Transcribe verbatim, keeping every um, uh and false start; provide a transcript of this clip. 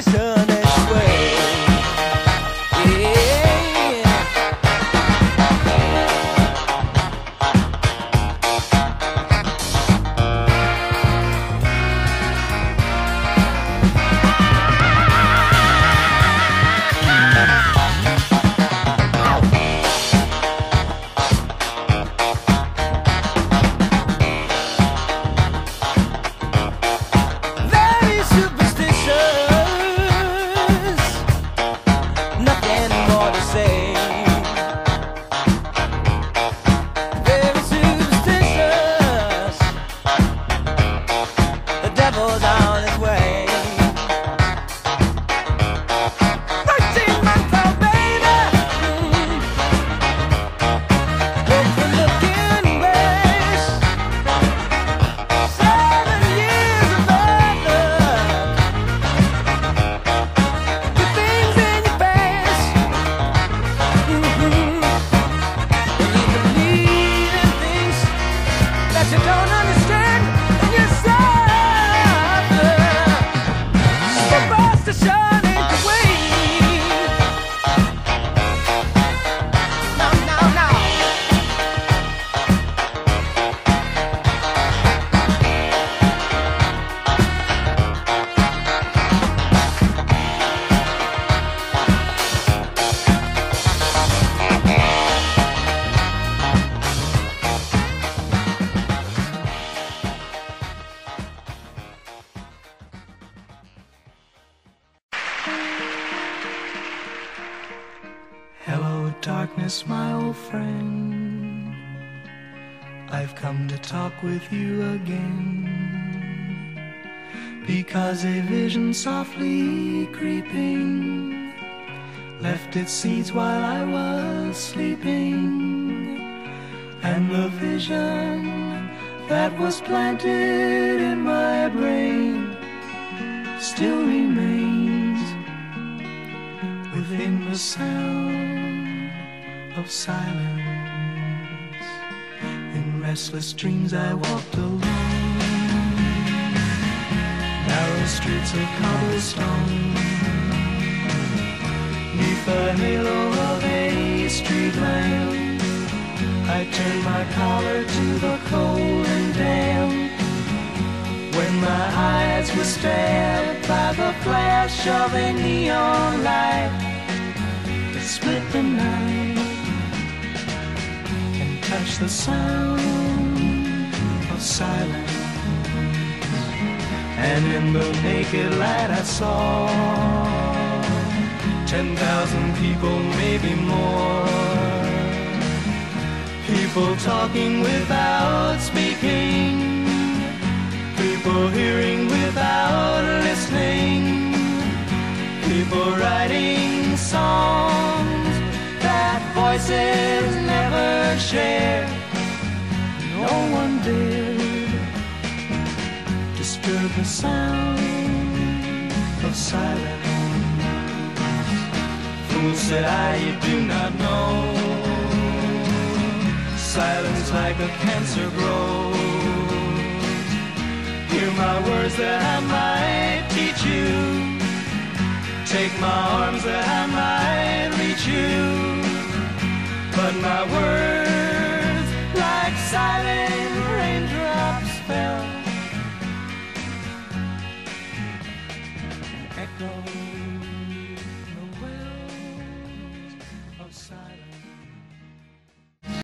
superstition anyway. Darkness, my old friend, I've come to talk with you again, because a vision softly creeping left its seeds while I was sleeping, and the vision that was planted in my brain still remains within the sound of silence. In restless dreams I walked alone, narrow streets of cobblestone, neath the halo of a street lamp. I turned my collar to the cold and damp, when my eyes were stabbed by the flash of a neon light that split the night, touch the sound of silence. And in the naked light I saw ten thousand people, maybe more, people talking without speaking, people hearing without listening, people writing songs that voices never shared. No one dared disturb the sound of silence. Fool, said I, you do not know, silence like a cancer grows. Hear my words that I might teach you, take my arms that I might reach you, but my words